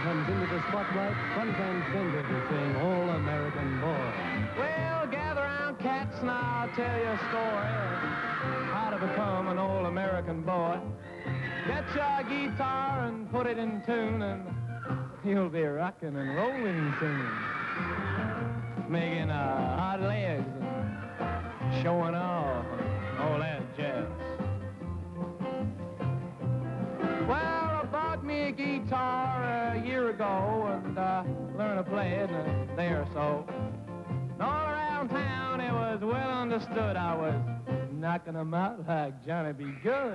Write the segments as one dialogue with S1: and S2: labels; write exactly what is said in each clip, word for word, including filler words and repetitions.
S1: comes into the spotlight, front and center to sing All-American Boy.
S2: Well, gather round, cats, and I'll tell you a story how to become an All-American boy. Get your guitar and put it in tune, and you'll be rocking and rolling soon. Making uh, hot legs and showing off and all that jazz. Well, I bought me a guitar a year ago and uh, learned to play it in a day or so. And all around town it was well understood I was knocking them out like Johnny B. Good.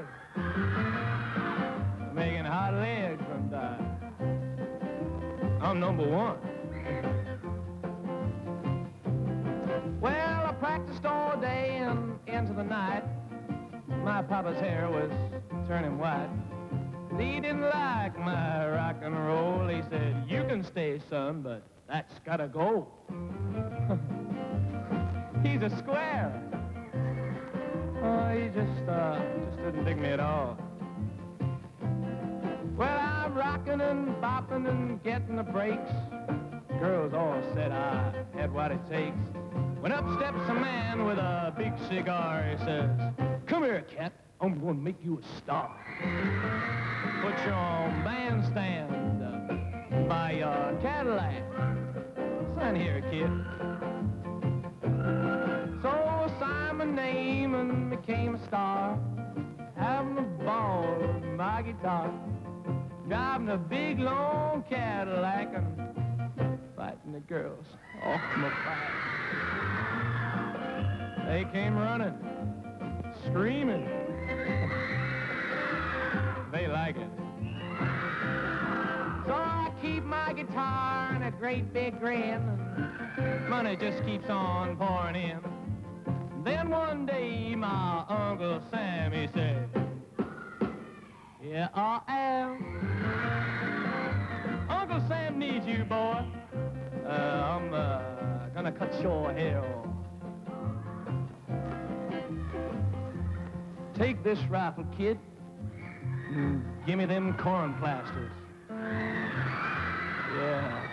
S2: Making hot legs and uh, I'm number one. Well, I practiced all day and into the night. My papa's hair was turning white. He didn't like my rock and roll. He said, you can stay, son, but that's gotta go. He's a square. Oh, he just, uh, just didn't dig me at all. Well, I'm rocking and bopping and getting the breaks. Girls all said I had what it takes. When up steps a man with a big cigar, he says, come here, cat, I'm gonna make you a star. Put you on bandstand uh, by your Cadillac. Sign here, kid. So I signed my name and became a star, having a ball with my guitar, driving a big long Cadillac and fighting the girls off my back. They came running, screaming. They like it. So I keep my guitar and a great big grin, and money just keeps on pouring in. Then one day my Uncle Sam, he said, yeah, I am. Uncle Sam needs you, boy. Uh, I'm uh, gonna cut your hair off. Take this rifle, kid, and give me them corn plasters. Yeah.